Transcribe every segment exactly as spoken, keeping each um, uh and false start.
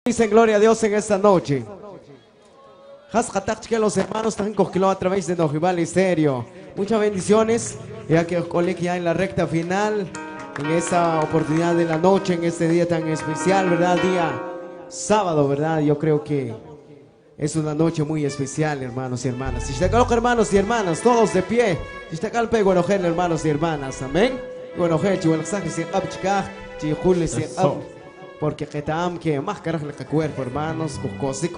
Dicen gloria a Dios en esta noche. Que los hermanos están cogidos a través de Nojibal Estéreo. Muchas bendiciones, ya que os ya en la recta final, en esta oportunidad de la noche, en este día tan especial, ¿verdad? Día sábado, ¿verdad? Yo creo que es una noche muy especial, hermanos y hermanas. Si está acá, hermanos y hermanas, todos de pie. Si está acá, el pego, hermanos y hermanas. Amén. Bueno, porque que tam que más carajo le cuerpo, hermanos, cosicos,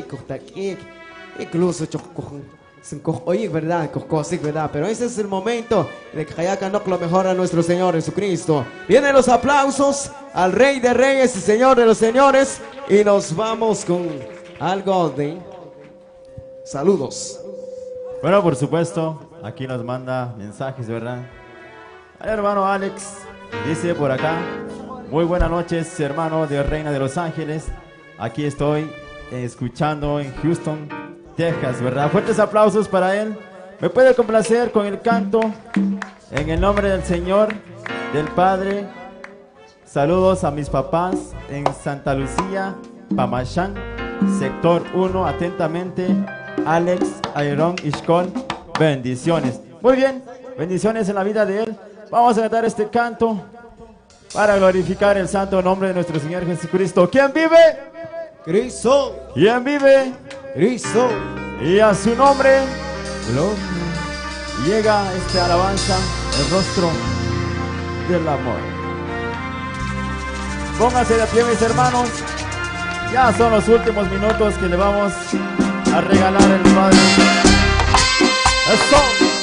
incluso oye, verdad, cosicos, verdad, pero ese es el momento de que hayaca no lo mejor a nuestro Señor Jesucristo. Vienen los aplausos al Rey de Reyes y Señor de los Señores, y nos vamos con algo de saludos. Bueno, por supuesto, aquí nos manda mensajes, ¿verdad? El hermano Alex dice por acá: muy buenas noches, hermano de Reina de Los Ángeles. Aquí estoy eh, escuchando en Houston, Texas, ¿verdad? Fuertes aplausos para él. Me puede complacer con el canto en el nombre del Señor, del Padre. Saludos a mis papás en Santa Lucía, Pamachán, sector uno. Atentamente, Alex Ayron Ishkol. Bendiciones. Muy bien, bendiciones en la vida de él. Vamos a cantar este canto para glorificar el santo nombre de nuestro Señor Jesucristo. ¿Quién vive? Cristo. ¿Quién vive? Cristo. Y a su nombre gloria. Llega esta alabanza, el rostro del amor. Pónganse de pie, mis hermanos. Ya son los últimos minutos que le vamos a regalar al Padre. Eso.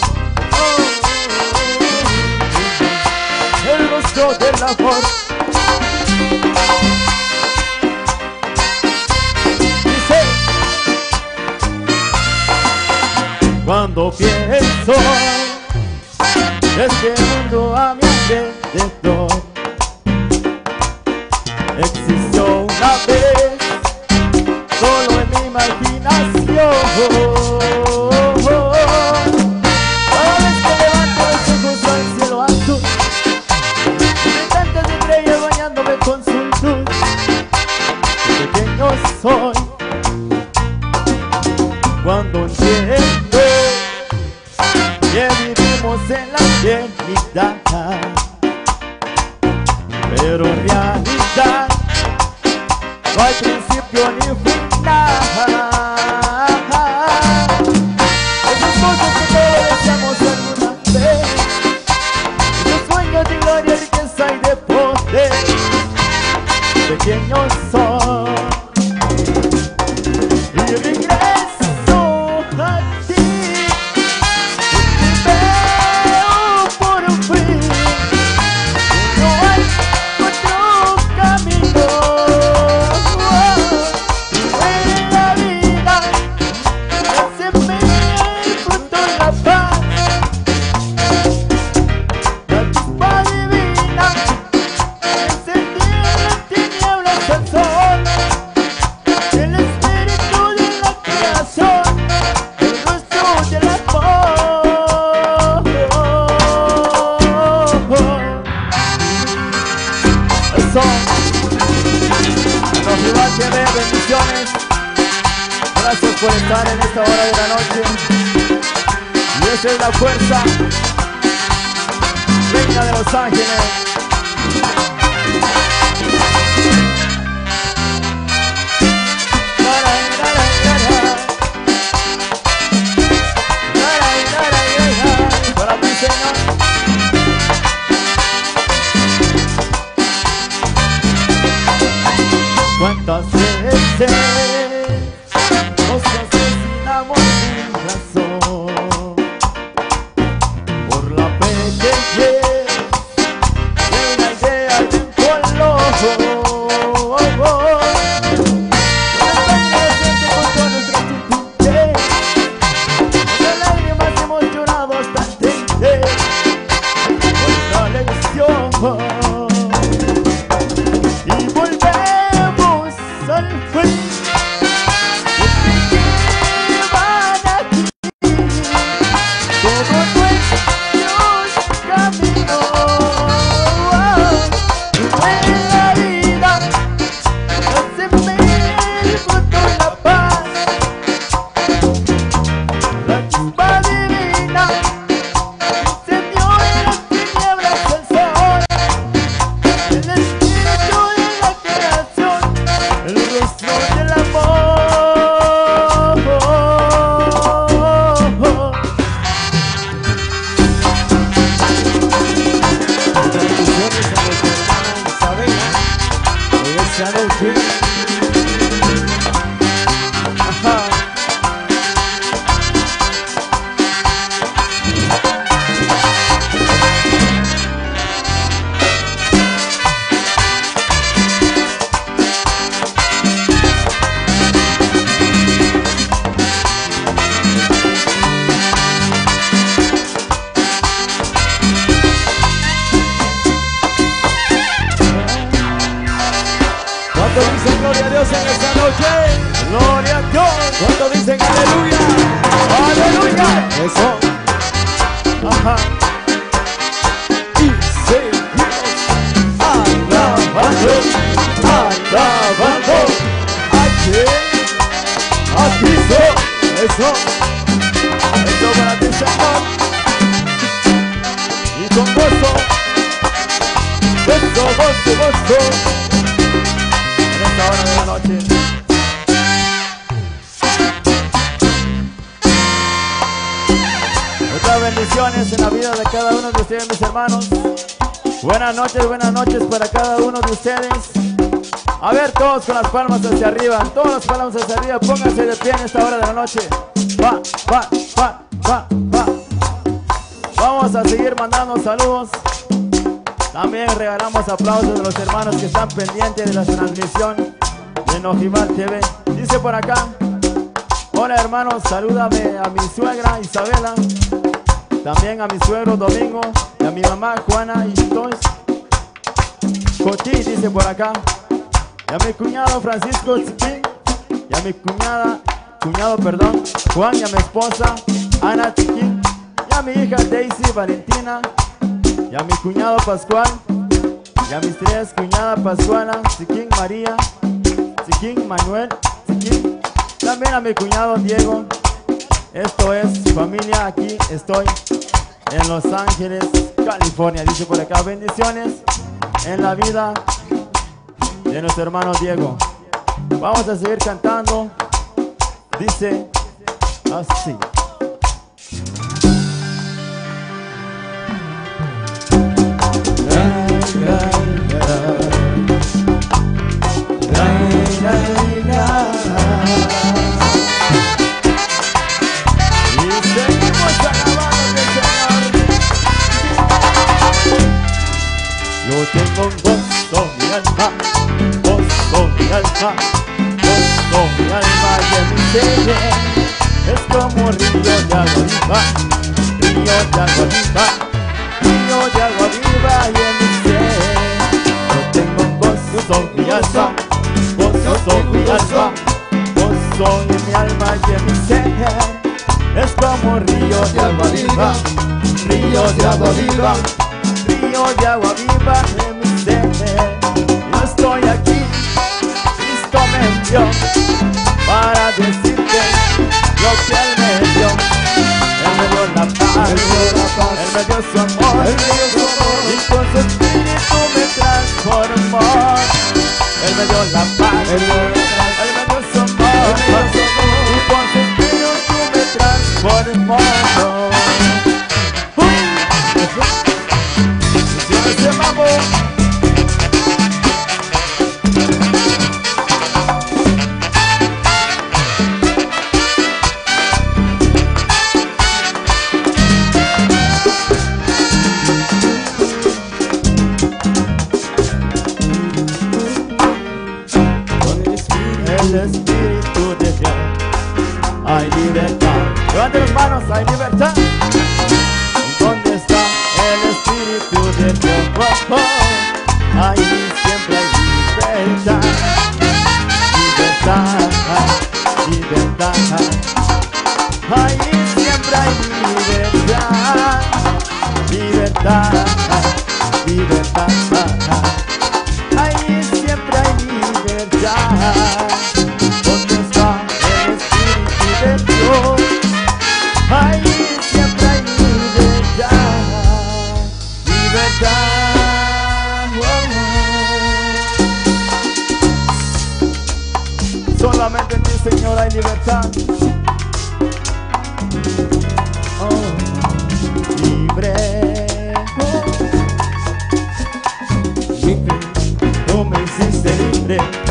El rostro del amor. Dice: cuando pienso este mundo a mi alrededor existió una vez solo en mi imaginación. Cada vez que levanto los ojos al cielo azul, tantas estrellas bañándome con su luz, qué pequeño soy cuando entiendo que vivimos en la eternidad, pero en realidad no hay principio ni final. Esas cosas que todos deseamos alguna vez, esos sueños de gloria, riqueza y de poder, pequeños son, y regreso a ti y te veo por fin. No hay otro camino en la vida que se me fruto la paz. La chispa divina encendida en tinieblas al sol, el espíritu de la creación, el rostro del amor. Eso. Nos iba a tener bendiciones. Gracias por estar en esta hora de la noche. Y esa es la fuerza, Reina de Los Ángeles. Para ti, Señor. ¿Cuántas veces nos asesinamos sin razón por la pequeñez de una idea y de un color? Nuestra inocente con nuestra estupidez, con lágrimas hemos llorado hasta entender nuestra lección. Y volvemos al fin. esta noche. Ajá. ¿Cuánto dicen gloria a Dios en esta noche? Gloria a Dios. ¿Cuánto dicen aleluya? Aleluya. Eso. Ajá. Y seguimos alabando, alabando. Aquí, a Cristo. Eso. Eso para ti, Señor. Y con gozo, gozo, gozo, gozo. Esta hora de la noche. Muchas bendiciones en la vida de cada uno de ustedes, mis hermanos. Buenas noches, buenas noches para cada uno de ustedes. A ver, todos con las palmas hacia arriba, todas las palmas hacia arriba, pónganse de pie en esta hora de la noche. Va, va, va, va, va. Vamos a seguir mandando saludos. También regalamos aplausos de los hermanos que están pendientes de la transmisión de Nojimal T V. Dice por acá: hola hermanos, salúdame a mi suegra Isabela, también a mi suegro Domingo y a mi mamá Juana y todos. Coti dice por acá, y a mi cuñado Francisco Chiquín, y a mi cuñada, cuñado perdón, Juan, y a mi esposa Ana Chiquín, y a mi hija Daisy Valentina, y a mi cuñado Pascual, y a mis tres cuñadas Pascuala, Chiquín María, Chiquín Manuel, Chiquín, también a mi cuñado Diego. Esto es familia, aquí estoy en Los Ángeles, California. Dice por acá: bendiciones en la vida de nuestro hermano Diego. Vamos a seguir cantando. Dice así. Y seguimos alabando al Señor. Yo tengo un gozo mi alma, gozo mi alma, gozo mi alma y en mi ser. Es como río de agua viva, río de agua viva, río de agua viva y en mi ser. Yo tengo un gozo mi alma, gozo mi alma, gozo en mi alma y en mi ser. Es como río de agua viva, río de agua viva, río de agua viva en mi ser. Yo estoy aquí, Cristo me envió para decirte lo que Él me dio. Él me dio la paz, Él me dio su amor, y con su espíritu me transformó. Él me dio la paz, Él me dio su amor, y con su espíritu me transformó. ¡Ese mambo! El Espíritu de Dios, hay libertad. Levanten las manos, hay libertad. ¿Dónde está el Espíritu de Dios? Oh, oh. Ahí siempre hay libertad. Libertad, libertad. Ahí siempre hay libertad. Libertad, libertad. Ahí siempre hay libertad. ¿Dónde está el Espíritu de Dios? Ahí siempre hay libertad. Libertad. Oh, oh. Solamente en ti, Señor, hay libertad. Oh, libre. Oh. Libre. Tú me hiciste libre.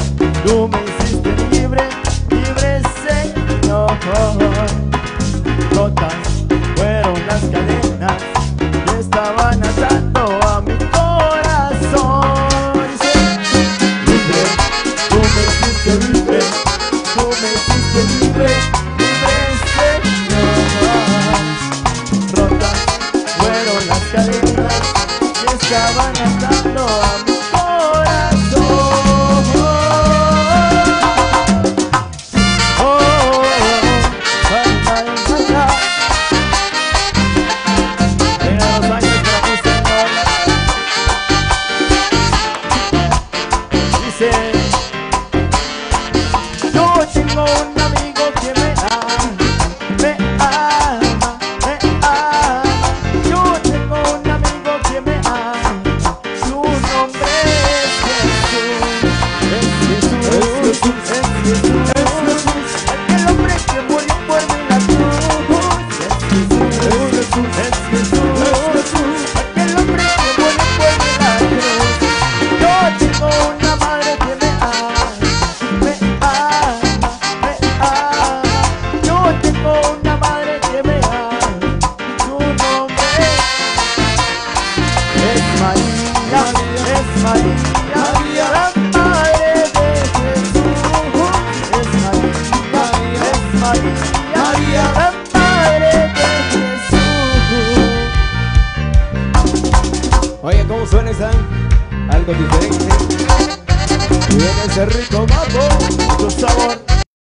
algo diferente. Y viene ese rico mambo, mucho sabor.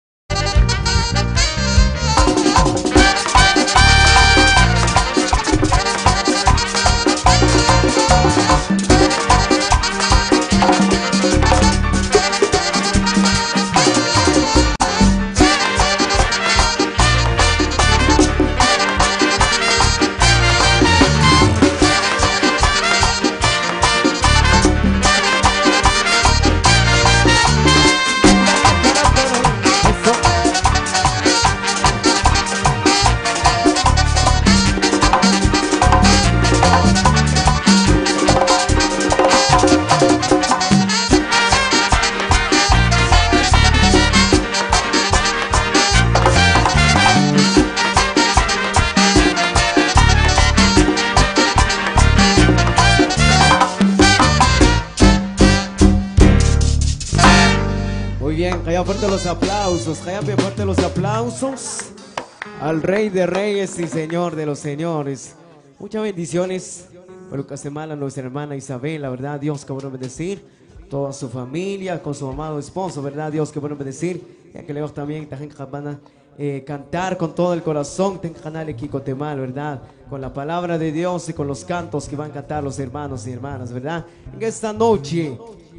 Calla fuerte los aplausos, calla fuerte los aplausos al Rey de Reyes y Señor de los Señores. Muchas bendiciones por lo que hace mal a nuestra hermana Isabel, la verdad, Dios que bueno bendecir toda su familia, con su amado esposo, verdad, Dios que bueno bendecir, ya que le también van a eh, cantar con todo el corazón, ten canal aquí Cotemal, verdad, con la palabra de Dios y con los cantos que van a cantar los hermanos y hermanas, verdad, en esta noche.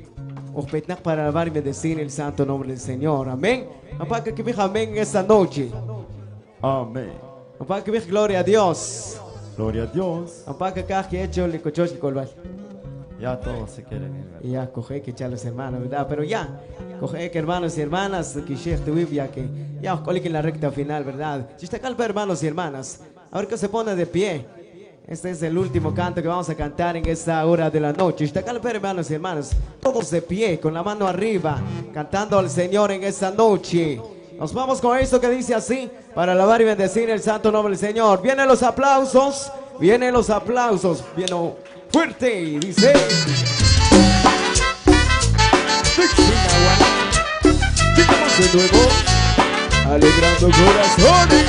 Os para alabar y bendecir el santo nombre del Señor. Amén. Papá, que me amén en esta noche. Amén. Papá, que me gloria a Dios. Gloria a Dios. Papá, que acá que he hecho el cochoche colval. Ya todos se quieren ir, ¿verdad? Y ya, coge que echar los hermanos, ¿verdad? Pero ya, coge que hermanos y hermanas, que ya que ya os coloquen en la recta final, ¿verdad? Si está calpa, hermanos y hermanas, a ver que se pone de pie. Este es el último canto que vamos a cantar en esta hora de la noche. Está acá, hermanos y hermanas, todos de pie, con la mano arriba, cantando al Señor en esta noche. Nos vamos con esto que dice así, para alabar y bendecir el santo nombre del Señor. Vienen los aplausos, vienen los aplausos, viene fuerte y dice... De nuevo, alegrando corazones.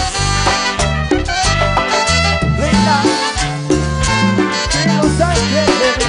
Reina de los ángeles,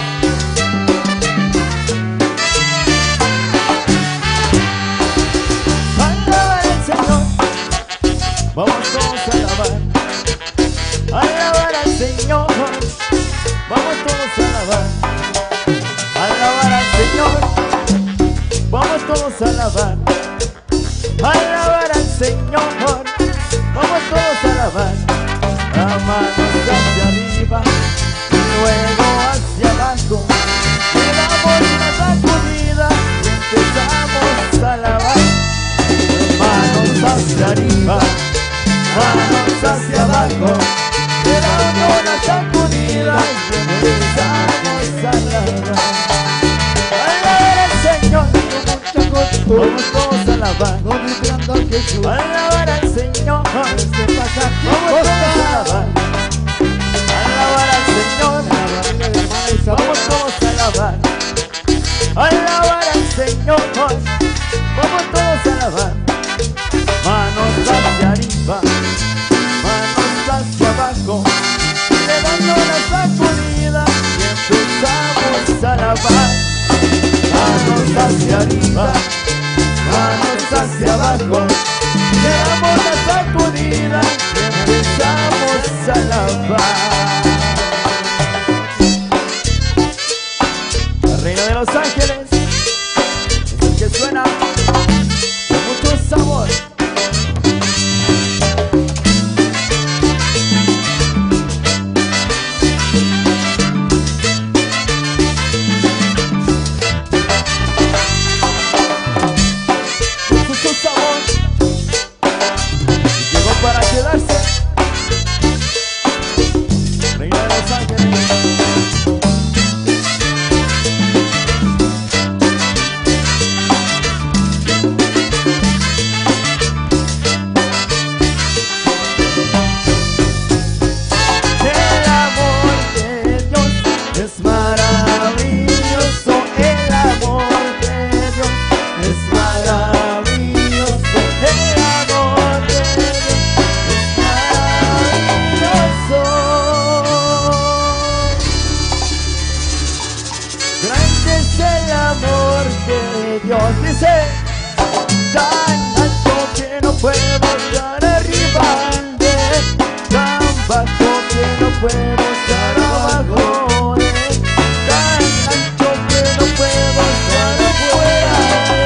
alabar al Señor. Vamos todos a alabar, alabar al Señor. Vamos todos a alabar, alabar al Señor. Vamos todos a alabar, alabar al Señor. Vamos todos a alabar, a manos hacia arriba y luego hacia abajo. Le damos una sacudida y empezamos a alabar. Manos hacia arriba, manos hacia abajo. Le damos una sacudida y empezamos a alabar. Alabar al Señor con mucha costumbre. Vamos todos a alabar, glorificando a Jesús. Alabar al Señor, este pasaje. Vamos todos a alabar, alabar al Señor. Vamos todos a alabar, alabar al Señor. Vamos todos a alabar. Manos hacia arriba, manos hacia abajo. Le dando una sacudida y empezamos a alabar. Manos hacia arriba, manos hacia abajo. Le damos la sacudida y empezamos a alabar. La Reina de los Ángeles es el que suena con mucho sabor. Con mucho sabor. dice: tan alto que no puedo estar arriba, tan bajo que no puedo estar abajo, tan ancho que no puedo estar afuera.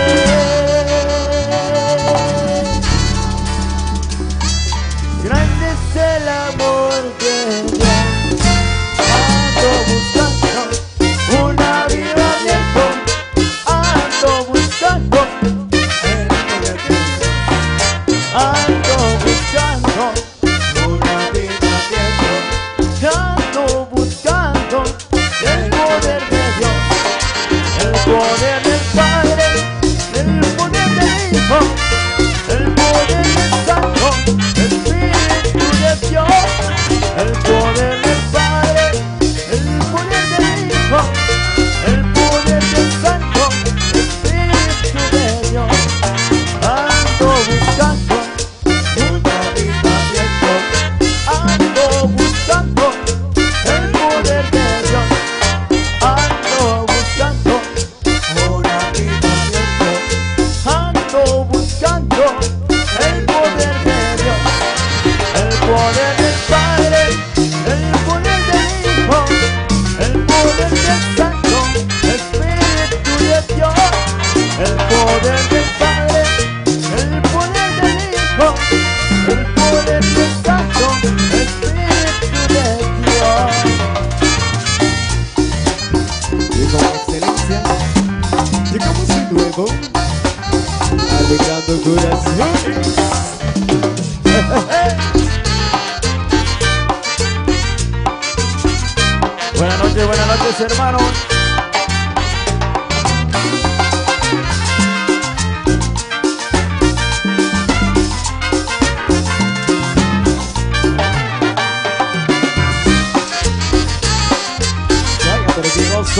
Grande es el amor de Dios. Ando buscando un avivamiento, ando buscando el poder de Dios. Ando buscando un avivamiento, ando buscando el poder de Dios, el poder del Padre, el poder del Hijo, el poder del Santo Espíritu de Dios, el poder del Padre, el poder del Hijo, el poder del Santo Espíritu de Dios. Ando buscando un avivamiento, ando buscando el poder de Dios, ando buscando un avivamiento, ando buscando el poder de Dios, el poder del Padre, el poder del Hijo, el poder del Santo Espíritu de Dios, el poder del Padre, el poder del Hijo, el poder del Santo Espíritu de Dios. Y con excelencia llegamos de nuevo alegrando corazones. Buenas noches, buenas noches, hermanos. Vaya, pero qué gozo.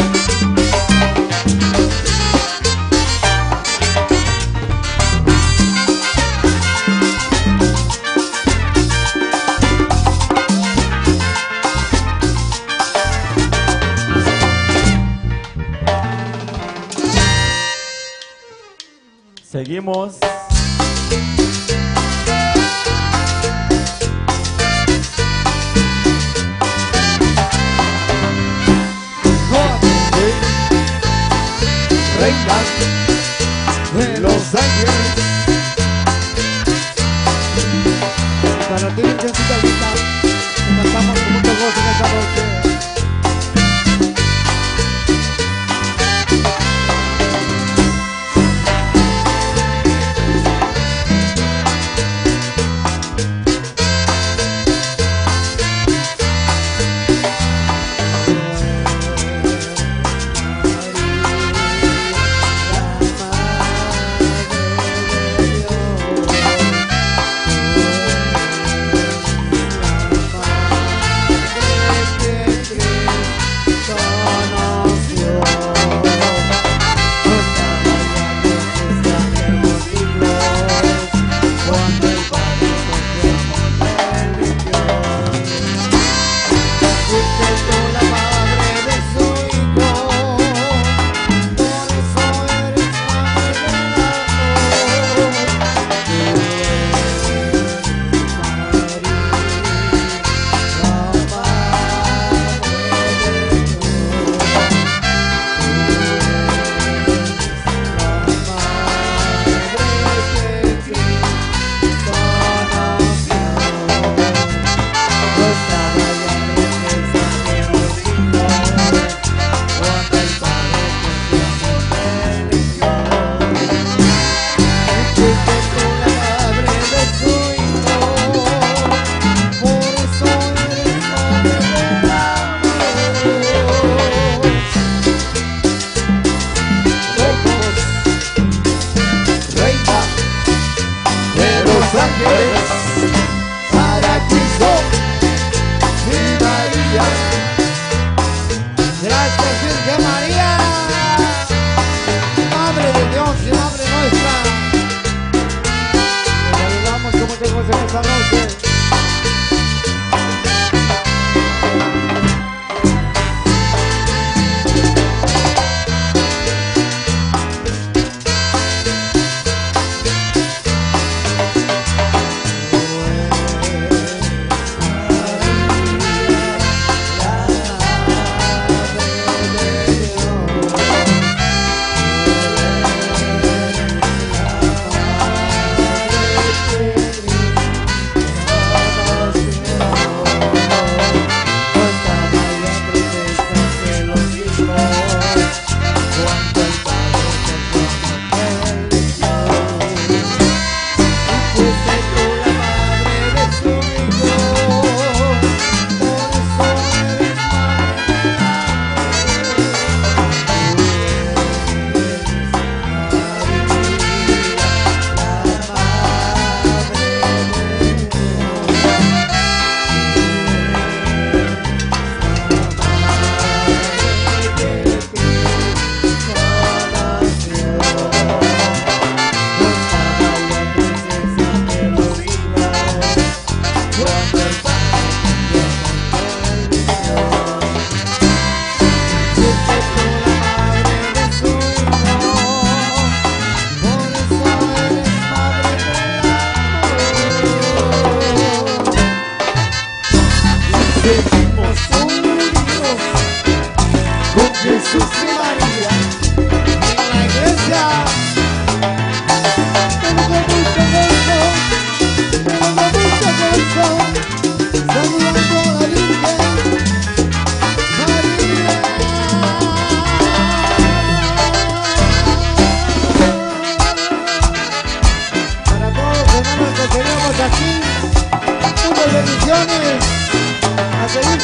Seguimos. Reina de Los Ángeles. Para ti, Virgencita linda, te cantamos con mucho gozo en esta noche.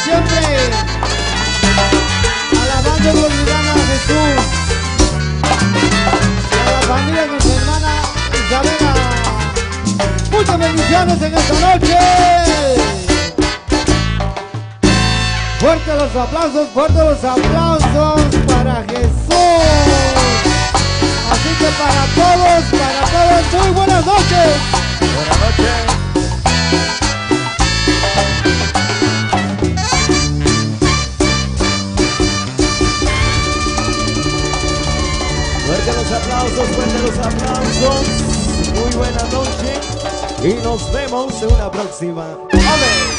siempre, alabando y glorificando a Jesús. Y a la familia de nuestra hermana Isabela. Muchas bendiciones en esta noche. Fuerte los aplausos, fuerte los aplausos para Jesús. Así que para todos, para todos, muy buenas noches. Buenas noches. Fuerte los aplausos, fuerte los aplausos. Muy buena noche y nos vemos en una próxima. ¡Amén!